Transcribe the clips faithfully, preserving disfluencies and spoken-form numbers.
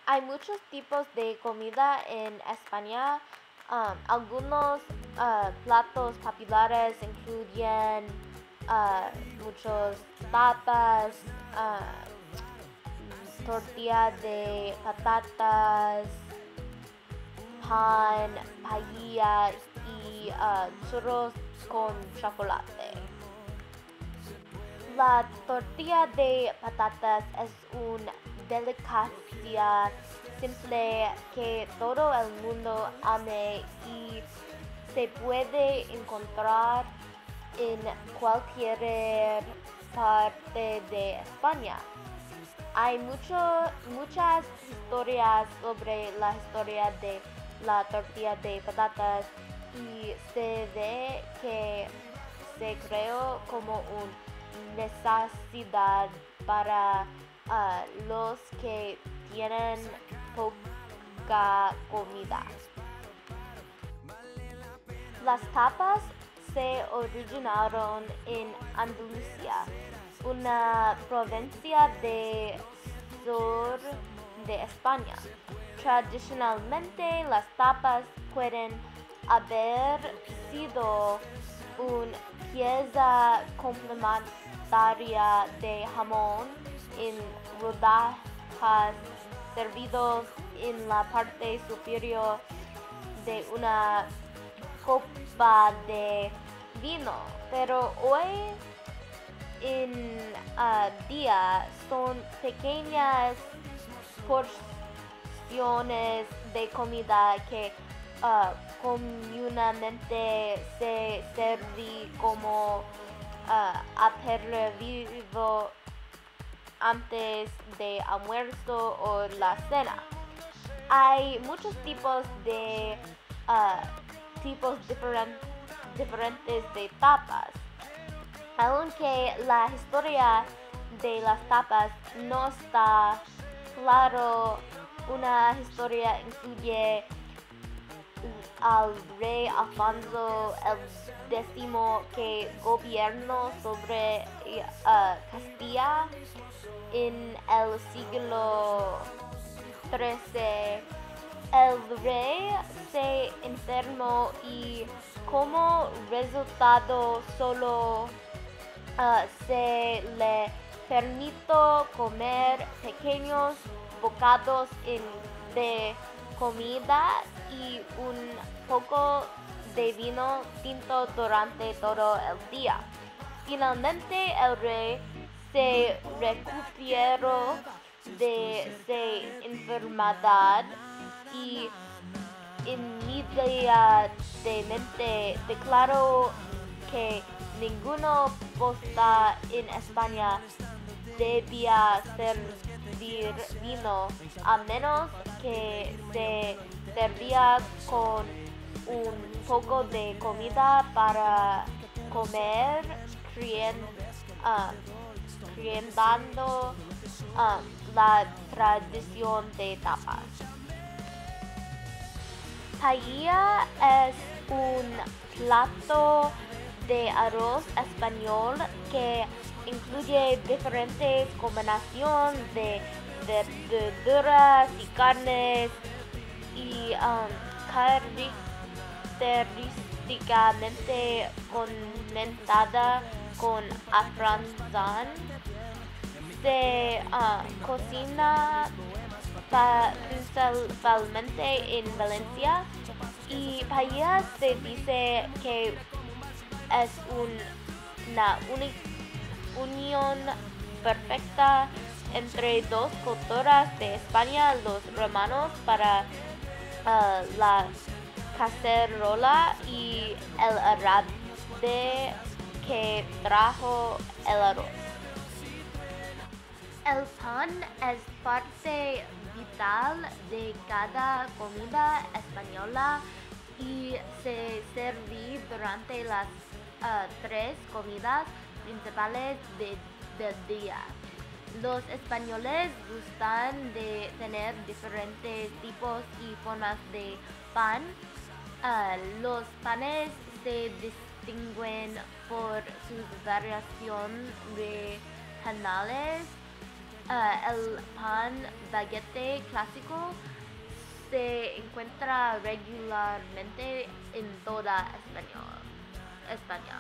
Hay muchos tipos de comida en España. Um, algunos uh, platos populares incluyen uh, muchos tapas, uh, tortilla de patatas, pan, paella y uh, churros con chocolate. La tortilla de patatas es una delicacia simple que todo el mundo ama y se puede encontrar en cualquier parte de España. Hay mucho, muchas historias sobre la historia de la tortilla de patatas y se ve que se creó como una necesidad para uh, los que tienen poca comida. Las tapas se originaron en Andalucía, una provincia del sur de España. Tradicionalmente, las tapas pueden haber sido una pieza complementaria de jamón en rodajas servidos en la parte superior de una copa de vino, pero hoy en uh, día son pequeñas porciones de comida que uh, comúnmente se sirve como uh, aperitivo antes de almuerzo o la cena. Hay muchos tipos de uh, tipos diferen- diferentes de tapas. Aunque la historia de las tapas no está claro, una historia incluye al rey Alfonso el décimo que gobernó sobre uh, Castilla en el siglo trece. El rey se enfermó y como resultado solo uh, se le permitió comer pequeños bocados en, de comida y un poco de vino tinto durante todo el día. Finalmente el rey se recuperó de su enfermedad y inmediatamente declaró que ninguna posta en España debía servir vino a menos que se servía con un poco de comida para comer, creen, uh, creando uh, la tradición de tapas. Paella es un plato de arroz español que incluye diferentes combinaciones de verduras y carnes y um, característicamente condimentada con azafrán. Se uh, cocina principalmente en Valencia y paella se dice que es un, una uni, unión perfecta entre dos culturas de España, los romanos para uh, la cacerola y el árabe que trajo el arroz. El pan es parte vital de cada comida española y se sirve durante las uh, tres comidas principales de, del día. Los españoles gustan de tener diferentes tipos y formas de pan. Uh, los panes se distinguen por sus variaciones regionales Uh, el pan baguette clásico se encuentra regularmente en toda España. España.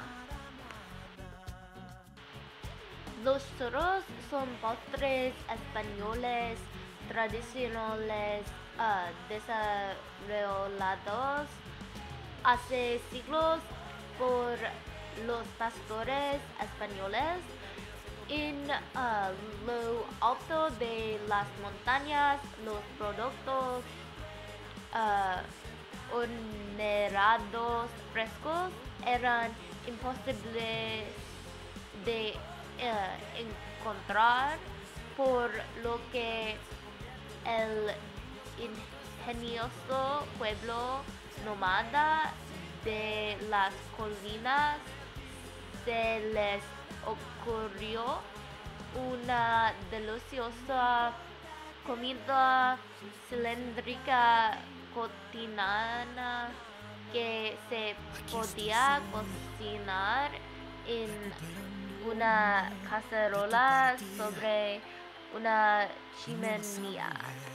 Los churros son postres españoles tradicionales uh, desarrollados hace siglos por los pastores españoles en uh, lo alto de las montañas. Los productos uh, horneados frescos eran imposibles de uh, encontrar, por lo que el ingenioso pueblo nómada de las colinas se les ocurrió una deliciosa comida cilíndrica cotidiana que se podía cocinar en una cacerola sobre una chimenea.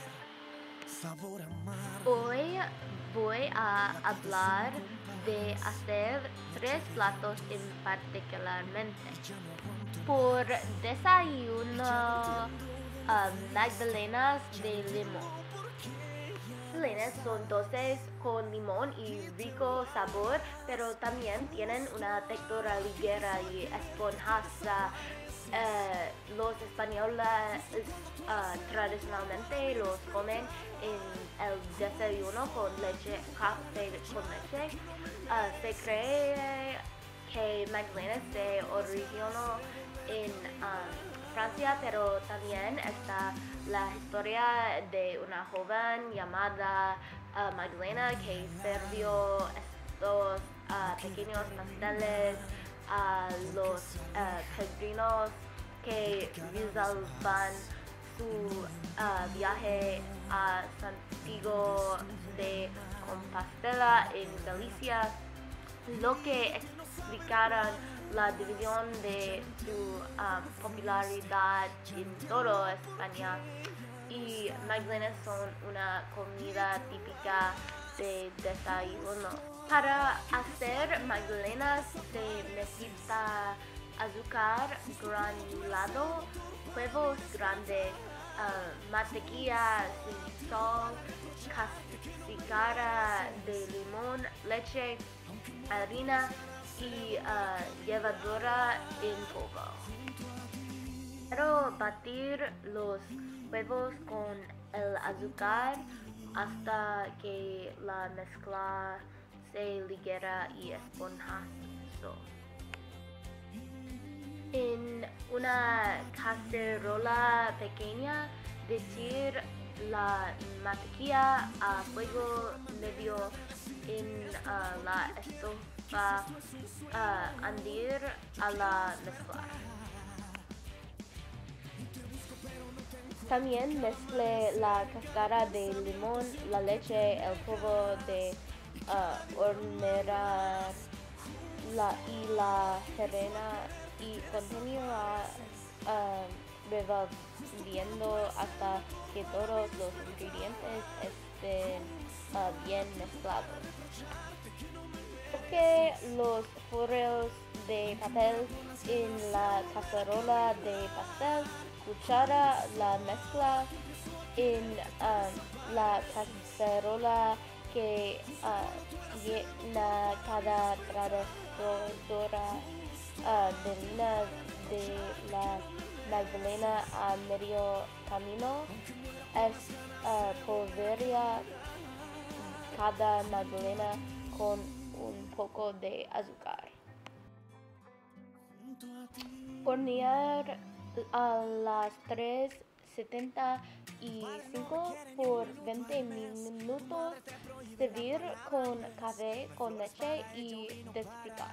Hoy voy a hablar de hacer tres platos en particularmente. Por desayuno, uh, magdalenas de limón. Magdalenas son dulces con limón y rico sabor, pero también tienen una textura ligera y esponjosa. Uh, los españoles uh, tradicionalmente los comen en el desayuno con leche, café con leche. Uh, se cree que magdalenas se originó en um, Francia, pero también está la historia de una joven llamada uh, Magdalena que sirvió estos uh, pequeños pasteles a los uh, peregrinos que realizaban su uh, viaje a Santiago de Compostela en Galicia, lo que explicaron la división de su um, popularidad en toda España. Y magdalenas son una comida típica de desayuno. Para hacer magdalenas se necesita azúcar granulado, huevos grandes, uh, mantequilla sin sal, cáscara de limón, leche, harina y uh, levadura en polvo. Pero batir los huevos con el azúcar hasta que la mezcla se ligera y esponjoso. En una cacerola pequeña, vertir la mantequilla a fuego medio en uh, la estufa, uh, añadir a la mezcla. También mezcle la cáscara de limón, la leche, el polvo de uh, hornear la, y la harina y continúa uh, revolviendo hasta que todos los ingredientes estén uh, bien mezclados. Coloque los forros de papel en la cacerola de pastel. Cuchara la mezcla en uh, la cacerola que uh, llena cada trabajadora uh, de harina de la magdalena a medio camino. Es uh, polvorea cada magdalena con un poco de azúcar. Hornear a las trescientos setenta y cinco por veinte minutos. Servir con café con leche y despegar.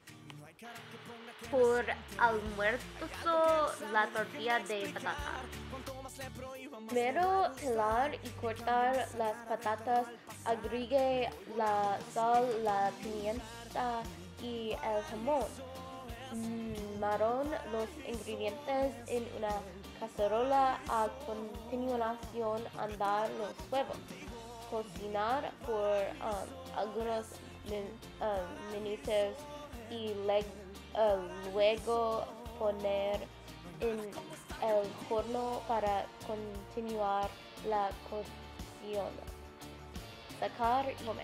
Por almuerzo, la tortilla de patata. Primero pelar y cortar las patatas. Agregue la sal, la pimienta y el jamón. Mm. quemaron los ingredientes en una cacerola. A continuación, andar los huevos. Cocinar por um, algunos min, um, minutos y le, uh, luego poner en el horno para continuar la cocción. Sacar y comer.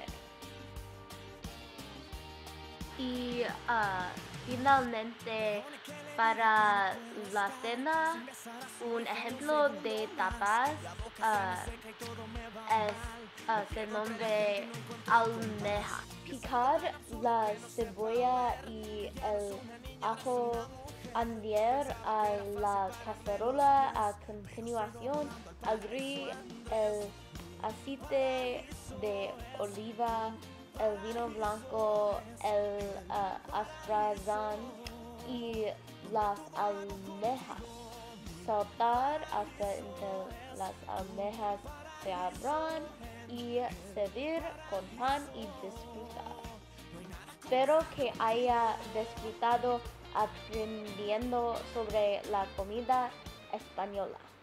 Y uh, finalmente, para la cena, un ejemplo de tapas uh, es uh, se nombre almeja. Picar la cebolla y el ajo, añadir a la cacerola. A continuación, agregar el aceite de oliva, el vino blanco, el uh, azafrán y las almejas. Saltar hasta que las almejas se abran y servir con pan y disfrutar. Espero que haya disfrutado aprendiendo sobre la comida española.